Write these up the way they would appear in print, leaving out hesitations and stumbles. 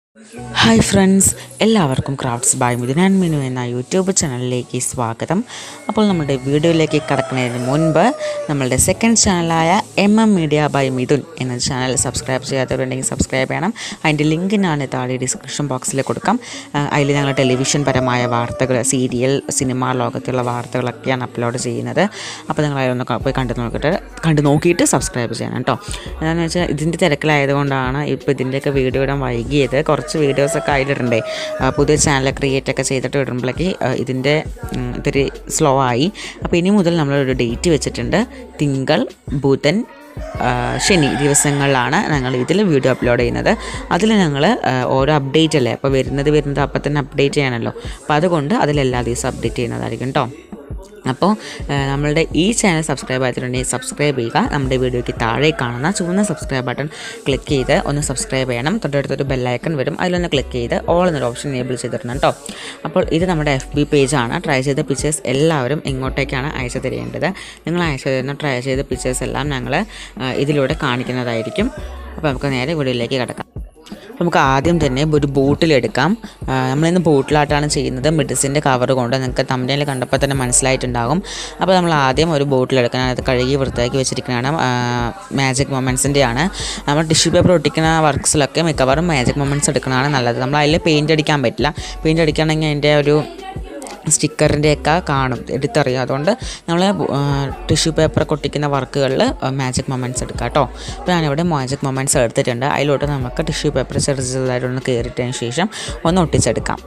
Hi friends, എല്ലാവർക്കും crafts by Mithun and Minu എന്ന YouTube ചാനലിലേക്ക് സ്വാഗതം. അപ്പോൾ നമ്മുടെ വീഡിയോയിലേക്ക് കടക്കുന്നതിന് മുൻപ് നമ്മളുടെ സെക്കൻഡ് ചാനലായ മീഡിയ ബൈ മിഥുൻ എന്ന ചാനൽ സബ്സ്ക്രൈബ് ചെയ്യാത്തവരുണ്ടെങ്കിൽ സബ്സ്ക്രൈബ് ചെയ്യണം. അതിൻ്റെ ലിങ്ക് ഞാൻ താഴെ ഡിസ്ക്രിപ്ഷൻ ബോക്സിൽ കൊടുക്കാം. അതിൽ ഞങ്ങൾ ടെലിവിഷൻ പരമായ വാർത്തകൾ, സീരിയൽ, സിനിമ ലോകത്തുള്ള വാർത്തകളൊക്കെയാണ് അപ്ലോഡ് ചെയ്യുന്നത്. അപ്പോൾ നിങ്ങൾ അതിലൊന്ന് പോയി കണ്ടു നോക്കിയിട്ട് സബ്സ്ക്രൈബ് ചെയ്യണം കേട്ടോ. എന്താണെന്ന് വെച്ചാൽ ഇതിൻ്റെ തിരക്കിലായതുകൊണ്ടാണ് ഇപ്പോൾ ഇതിൻ്റെയൊക്കെ വീഡിയോ ഇടാൻ വൈകിയത്. കുറച്ച് വീഡിയോസൊക്കെ അതിലിടണ്ടേ, പുതിയ ചാനൽ ക്രിയേറ്റൊക്കെ ചെയ്തിട്ട് ഇടുമ്പോഴേക്ക് ഇതിൻ്റെ ഇത്തിരി സ്ലോ ആയി. അപ്പോൾ ഇനി മുതൽ നമ്മളൊരു ഡേറ്റ് വെച്ചിട്ടുണ്ട്. തിങ്കൾ, ബുധൻ, ശനി ദിവസങ്ങളിലാണ് ഞങ്ങൾ ഇതിൽ വീഡിയോ അപ്ലോഡ് ചെയ്യുന്നത്. അതിൽ ഞങ്ങൾ ഓരോ അപ്ഡേറ്റ് അല്ലേ, അപ്പോൾ വരുന്നത് അപ്പം തന്നെ അപ്ഡേറ്റ് ചെയ്യണമല്ലോ. അപ്പോൾ അതുകൊണ്ട് അതിലെല്ലാ ദിവസവും അപ്ഡേറ്റ് ചെയ്യുന്നതായിരിക്കും കേട്ടോ. അപ്പോൾ നമ്മളുടെ ഈ ചാനൽ സബ്സ്ക്രൈബ് ആയിട്ടുണ്ടെങ്കിൽ സബ്സ്ക്രൈബ് ചെയ്യുക. നമ്മുടെ വീഡിയോയ്ക്ക് താഴെ കാണുന്ന ചുവന്ന സബ്സ്ക്രൈബ് ബട്ടൺ ക്ലിക്ക് ചെയ്ത് ഒന്ന് സബ്സ്ക്രൈബ് ചെയ്യണം. തൊട്ടടുത്തൊരു ബെല്ലൈക്കൺ വരും, അതിലൊന്ന് ക്ലിക്ക് ചെയ്ത് ഓൾ എന്നൊരു ഓപ്ഷൻ എനേബിൾ ചെയ്തിടണം കേട്ടോ. അപ്പോൾ ഇത് നമ്മുടെ FB പേജാണ്. ട്രൈ ചെയ്ത പിക്ചേഴ്സ് എല്ലാവരും ഇങ്ങോട്ടേക്കാണ് അയച്ചു തരേണ്ടത്. നിങ്ങൾ അയച്ചു തരുന്ന ട്രൈ ചെയ്ത പിക്ചേഴ്സ് എല്ലാം ഞങ്ങൾ ഇതിലൂടെ കാണിക്കുന്നതായിരിക്കും. അപ്പോൾ നമുക്ക് നേരെ വീഡിയോയിലേക്ക് കിടക്കാം. നമുക്ക് ആദ്യം തന്നെ ഒരു ബോട്ടിലെടുക്കാം. നമ്മളിന്ന് ബോട്ടിലായിട്ടാണ് ചെയ്യുന്നത്, മെഡിസിൻ്റെ കവർ കൊണ്ട്. നിങ്ങൾക്ക് തമ്പനയിൽ കണ്ടപ്പോൾ തന്നെ മനസ്സിലായിട്ടുണ്ടാകും. അപ്പോൾ നമ്മൾ ആദ്യം ഒരു ബോട്ടിലെടുക്കണം. അത് കഴുകി വൃത്തിയാക്കി വെച്ചിരിക്കുന്നതാണ്. മാജിക് മൊമെൻറ്റ്സിൻ്റെയാണ്. നമ്മൾ ടിഷ്യൂ പേപ്പർ ഒട്ടിക്കുന്ന വർക്ക്സിലൊക്കെ മിക്കവാറും മാജിക് മൊമെൻറ്റ്സ് എടുക്കുന്നതാണ് നല്ലത്. നമ്മൾ അതിൽ പെയിൻറ്റ് അടിക്കാൻ പറ്റില്ല. പെയിൻറ്റ് അടിക്കുകയാണെങ്കിൽ അതിൻ്റെ ഒരു സ്റ്റിക്കറിൻ്റെയൊക്കെ കാണും, എടുത്തറിയാം. അതുകൊണ്ട് നമ്മൾ ടിഷ്യൂ പേപ്പറൊക്കെ ഒട്ടിക്കുന്ന വർക്കുകളിൽ മാജിക് മൊമെൻറ്റ്സ് എടുക്കാം കേട്ടോ. അപ്പോൾ ഞാനിവിടെ മാജിക് മൊമെൻറ്റ്സ് എടുത്തിട്ടുണ്ട്. അതിലോട്ട് നമുക്ക് ടിഷ്യൂ പേപ്പർ ചെറുതായിട്ടൊന്ന് കയറിയിട്ടതിന് ശേഷം ഒന്ന് ഒട്ടിച്ചെടുക്കാം.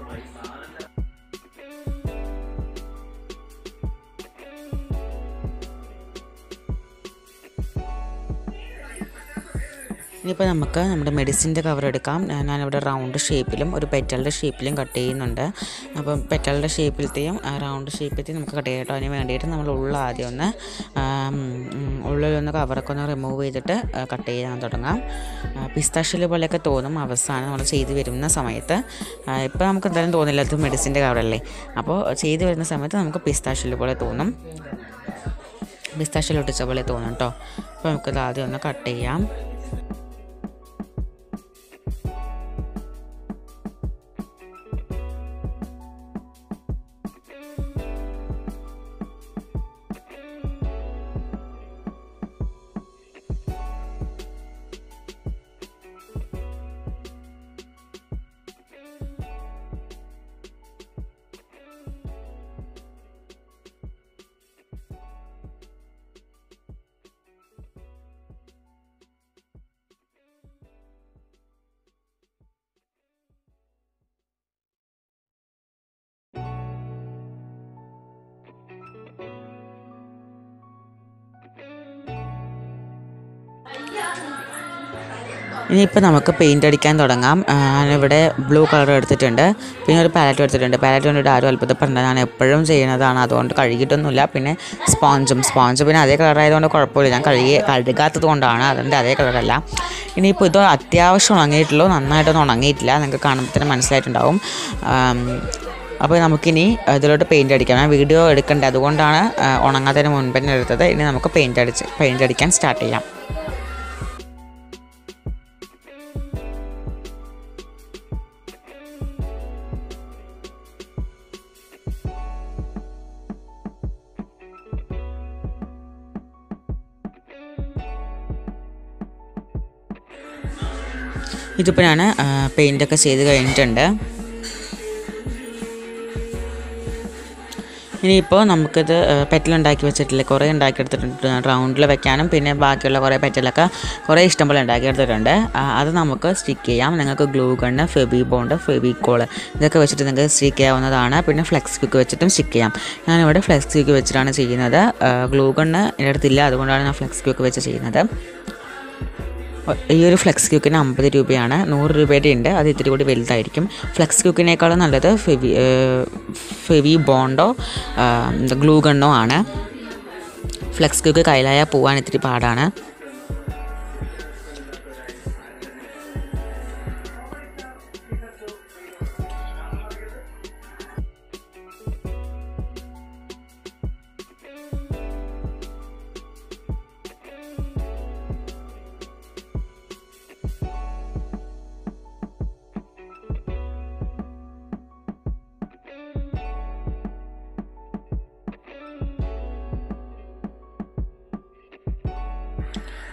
ഇനിയിപ്പോൾ നമുക്ക് നമ്മുടെ മെഡിസിൻ്റെ കവർ എടുക്കാം. ഞാനിവിടെ റൗണ്ട് ഷേപ്പിലും ഒരു പെറ്റലിൻ്റെ ഷേപ്പിലും കട്ട് ചെയ്യുന്നുണ്ട്. അപ്പം പെറ്റലിൻ്റെ ഷേപ്പിലത്തെയും റൗണ്ട് ഷേപ്പിലത്തെയും നമുക്ക് കട്ട് ചെയ്യാം കേട്ടോ. അതിന് വേണ്ടിയിട്ട് നമ്മൾ ആദ്യം ഒന്ന് ഉള്ളിലൊന്ന് കവറൊക്കെ ഒന്ന് റിമൂവ് ചെയ്തിട്ട് കട്ട് ചെയ്യാൻ തുടങ്ങാം. പിസ്താഷ്യൽ പോലെയൊക്കെ തോന്നും അവസാനം നമ്മൾ ചെയ്ത് വരുന്ന സമയത്ത്. ഇപ്പോൾ നമുക്ക് എന്തായാലും തോന്നില്ല, അത് മെഡിസിൻ്റെ കവറല്ലേ. അപ്പോൾ ചെയ്ത് വരുന്ന സമയത്ത് നമുക്ക് പിസ്താഷ്യൽ പോലെ തോന്നും, പിസ്താഷ്യൽ ഒട്ടിച്ച പോലെ തോന്നും കേട്ടോ. അപ്പോൾ നമുക്കത് ആദ്യം ഒന്ന് കട്ട് ചെയ്യാം. ഇനിയിപ്പോൾ നമുക്ക് പെയിൻ്റ് അടിക്കാൻ തുടങ്ങാം. ഞാനിവിടെ ബ്ലൂ കളർ എടുത്തിട്ടുണ്ട്, പിന്നെ ഒരു പാലറ്റ് എടുത്തിട്ടുണ്ട്. പാലറ്റ് കൊണ്ടിട്ട് ആരും അത്ഭുതപ്പെടേണ്ട, ഞാൻ എപ്പോഴും ചെയ്യുന്നതാണ്, അതുകൊണ്ട് കഴുകിയിട്ടൊന്നുമില്ല. പിന്നെ സ്പോഞ്ച് പിന്നെ അതേ കളറായതുകൊണ്ട് കുഴപ്പമില്ല. ഞാൻ കഴുകാത്തത് കൊണ്ടാണ്, അതിൻ്റെ അതേ കളറല്ല. ഇനിയിപ്പോൾ ഇത് അത്യാവശ്യം ഉണങ്ങിയിട്ടുള്ളൂ, നന്നായിട്ടൊന്നും ഉണങ്ങിയിട്ടില്ല, നിങ്ങൾക്ക് കാണുമ്പോൾ തന്നെ മനസ്സിലായിട്ടുണ്ടാവും. അപ്പോൾ നമുക്കിനി ഇതിലോട്ട് പെയിൻ്റ് അടിക്കാം. ഞാൻ വീഡിയോ എടുക്കേണ്ടത് അതുകൊണ്ടാണ് ഉണങ്ങാത്തതിന് മുൻപ് തന്നെ എടുത്തത്. ഇനി നമുക്ക് പെയിൻ്റ് അടിക്കാൻ സ്റ്റാർട്ട് ചെയ്യാം. ഇതിപ്പോൾ ഞാൻ പെയിൻ്റൊക്കെ ചെയ്ത് കഴിഞ്ഞിട്ടുണ്ട്. ഇനിയിപ്പോൾ നമുക്കിത് പെറ്റലുണ്ടാക്കി വെച്ചിട്ടില്ല, കുറേ ഉണ്ടാക്കിയെടുത്തിട്ടുണ്ട്. റൗണ്ടിൽ വെക്കാനും പിന്നെ ബാക്കിയുള്ള കുറേ പെറ്റലൊക്കെ കുറേ ഇഷ്ടംപോലെ ഉണ്ടാക്കിയെടുത്തിട്ടുണ്ട്. അത് നമുക്ക് സ്റ്റിക്ക് ചെയ്യാം. നിങ്ങൾക്ക് ഗ്ലൂ ഗണ്ണ്, ഫെവിബോണ്ട്, ഫെവിക്കോള് ഇതൊക്കെ വെച്ചിട്ട് നിങ്ങൾക്ക് സ്റ്റിക്ക് ചെയ്യാവുന്നതാണ്. പിന്നെ ഫ്ലെക്സ് ക്വിക്ക് വെച്ചിട്ടും സ്റ്റിക്ക് ചെയ്യാം. ഞാനിവിടെ ഫ്ലെക്സ് ക്വിക്ക് വെച്ചിട്ടാണ് ചെയ്യുന്നത്. ഗ്ലൂ ഗണ്ണ് എൻ്റെ അടുത്തില്ല, അതുകൊണ്ടാണ് ഞാൻ ഫ്ലെക്സ് ക്വിക്ക് വെച്ച് ചെയ്യുന്നത്. ഈ ഒരു ഫ്ലെക്സ് ക്യൂക്കിന് 50 രൂപയാണ്. 100 രൂപയുടെ ഉണ്ട്, അത് ഇത്തിരി കൂടി വലുതായിരിക്കും. ഫ്ലെക്സ് ക്യൂക്കിനേക്കാളും നല്ലത് ഫെവി ബോണ്ടോ ഗ്ലൂ ഗണ്ണോ ആണ്. ഫ്ലെക്സ് ക്യൂക്ക് കയ്യിലായാൽ പോകാൻ ഇത്തിരി പാടാണ്.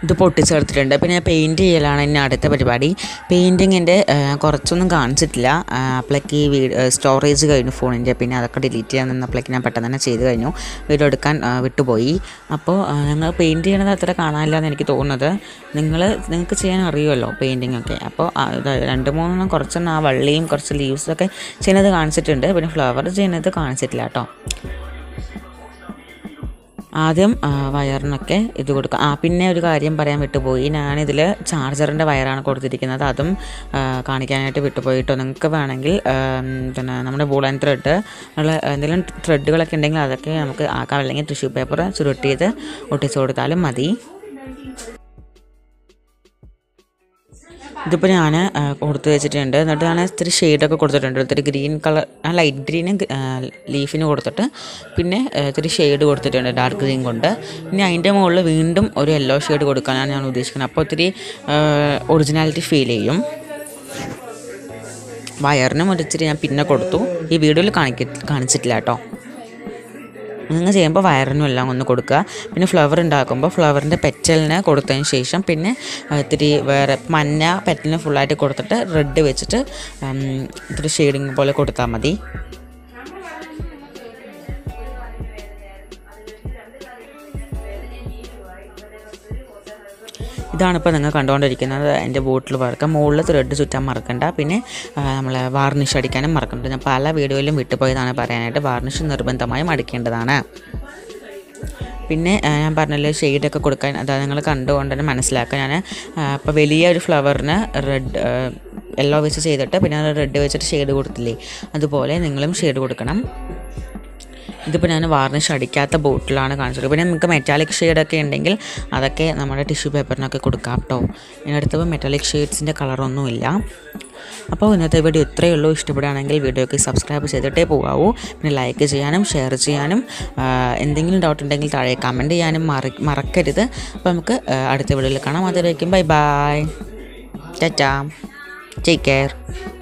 ഇത് പൊട്ടിച്ചേർത്തിട്ടുണ്ട്. പിന്നെ പെയിൻറ്റ് ചെയ്യലാണ് ഇനി അടുത്ത പരിപാടി. പെയിൻറ്റിങ്ങിൻ്റെ കുറച്ചൊന്നും കാണിച്ചിട്ടില്ല. അപ്പോഴേക്ക് ഈ സ്റ്റോറേജ് കഴിഞ്ഞു ഫോണിൻ്റെ. പിന്നെ അതൊക്കെ ഡിലീറ്റ് ചെയ്യാൻ നിന്നപ്പോഴേക്ക് ഞാൻ പെട്ടെന്ന് തന്നെ ചെയ്ത് കഴിഞ്ഞു. വീഡിയോ എടുക്കാൻ വിട്ടുപോയി. അപ്പോൾ ഞങ്ങൾ പെയിൻറ്റ് ചെയ്യണത് അത്ര കാണാനില്ല എന്ന് എനിക്ക് തോന്നുന്നത്. നിങ്ങൾക്ക് ചെയ്യാൻ അറിയുമല്ലോ പെയിൻറ്റിങ് ഒക്കെ. അപ്പോൾ 2-3 കുറച്ചൊന്നും ആ വള്ളിയും കുറച്ച് ലീവ്സൊക്കെ ചെയ്യുന്നത് കാണിച്ചിട്ടുണ്ട്. പിന്നെ ഫ്ലവർ ചെയ്യുന്നത് കാണിച്ചിട്ടില്ല കേട്ടോ. ആദ്യം വയറിനൊക്കെ ഇത് കൊടുക്കുക. പിന്നെ ഒരു കാര്യം പറയാൻ വിട്ടുപോയി. ഞാനിതിൽ ചാർജറിൻ്റെ വയറാണ് കൊടുത്തിരിക്കുന്നത്. അതും കാണിക്കാനായിട്ട് വിട്ടുപോയിട്ടോ. നിങ്ങൾക്ക് വേണമെങ്കിൽ പിന്നെ നമ്മുടെ ബോൾ ആൻഡ് ത്രെഡ് ഉള്ള എന്തെങ്കിലും ത്രെഡുകളൊക്കെ ഉണ്ടെങ്കിൽ അതൊക്കെ നമുക്ക് ആക്കാം. അല്ലെങ്കിൽ ടിഷ്യൂ പേപ്പർ ചുരുട്ടിയത് ഒട്ടിച്ചു കൊടുത്താലും മതി. ഇതിപ്പോൾ ഞാൻ കൊടുത്തു വെച്ചിട്ടുണ്ട്. എന്നിട്ട് ഞാൻ ഇത്തിരി ഷെയ്ഡൊക്കെ കൊടുത്തിട്ടുണ്ട്. ഇത്തിരി ഗ്രീൻ കളർ, ലൈറ്റ് ഗ്രീന് ലീഫിന് കൊടുത്തിട്ട് പിന്നെ ഇത്തിരി ഷെയ്ഡ് കൊടുത്തിട്ടുണ്ട് ഡാർക്ക് ഗ്രീൻ കൊണ്ട്. ഇനി അതിൻ്റെ മുകളിൽ വീണ്ടും ഒരു യെല്ലോ ഷെയ്ഡ് കൊടുക്കാനാണ് ഞാൻ ഉദ്ദേശിക്കുന്നത്. അപ്പോൾ ഒത്തിരി ഒറിജിനാലിറ്റി ഫീൽ ചെയ്യും. വയറിനും ഒരിച്ചിരി ഞാൻ പിന്നെ കൊടുത്തു. ഈ വീഡിയോയിൽ കാണിച്ചിട്ടില്ല കേട്ടോ. നിങ്ങൾ ചെയ്യുമ്പോൾ വയറിനും എല്ലാം ഒന്ന് കൊടുക്കുക. പിന്നെ ഫ്ലവർ ഉണ്ടാക്കുമ്പോൾ ഫ്ലവറിൻ്റെ പെറ്റലിന് കൊടുത്തതിന് ശേഷം പിന്നെ ഇത്തിരി വേറെ മഞ്ഞ പെറ്റലിന് ഫുള്ളായിട്ട് കൊടുത്തിട്ട് റെഡ് വെച്ചിട്ട് ഇത്തിരി ഷെയ്ഡിങ് പോലെ കൊടുത്താൽ മതി. ഇതാണിപ്പോൾ നിങ്ങൾ കണ്ടുകൊണ്ടിരിക്കുന്നത് എൻ്റെ ബോട്ടിൽ വർക്ക്. മുകളിൽ ത്രെഡ് ചുറ്റാൻ മറക്കണ്ട. പിന്നെ നമ്മൾ വാർണിഷ് അടിക്കാനും മറക്കണ്ട. ഞാൻ പല വീഡിയോയിലും വിട്ടുപോയതാണ് പറയാനായിട്ട്. വാർണിഷ് നിർബന്ധമായും അടിക്കേണ്ടതാണ്. പിന്നെ ഞാൻ പറഞ്ഞല്ലോ ഷെയ്ഡൊക്കെ കൊടുക്കാൻ, അതായത് നിങ്ങൾ കണ്ടുകൊണ്ട് തന്നെ മനസ്സിലാക്കുക. ഞാൻ ഇപ്പോൾ വലിയ ഒരു ഫ്ലവറിന് യെല്ലോ വെച്ച് ചെയ്തിട്ട് പിന്നെ റെഡ് വെച്ചിട്ട് ഷെയ്ഡ് കൊടുത്തില്ലേ, അതുപോലെ നിങ്ങളും ഷെയ്ഡ് കൊടുക്കണം. ഇതിപ്പോൾ ഞാൻ വാർണിഷ് അടിക്കാത്ത ബോട്ടിലാണ് കാണിച്ചത്. പിന്നെ നിങ്ങൾക്ക് മെറ്റാലിക് ഷെയ്ഡൊക്കെ ഉണ്ടെങ്കിൽ അതൊക്കെ നമ്മുടെ ടിഷ്യൂ പേപ്പറിനൊക്കെ കൊടുക്കാം കേട്ടോ. ഇതിനടുത്തപ്പോൾ മെറ്റാലിക് ഷെയ്ഡ്സിൻ്റെ കളറൊന്നുമില്ല. അപ്പോൾ ഇന്നത്തെ വീഡിയോ ഇത്രയേ ഉള്ളൂ. ഇഷ്ടപ്പെടുകയാണെങ്കിൽ വീഡിയോയ്ക്ക് സബ്സ്ക്രൈബ് ചെയ്തിട്ടേ പോകാവൂ. പിന്നെ ലൈക്ക് ചെയ്യാനും ഷെയർ ചെയ്യാനും എന്തെങ്കിലും ഡൗട്ട് ഉണ്ടെങ്കിൽ താഴെ കമൻറ്റ് ചെയ്യാനും മറക്കരുത്. അപ്പോൾ നമുക്ക് അടുത്ത വീഡിയോയിൽ കാണാം. അതുവരേക്കും bye bye, tata, take care.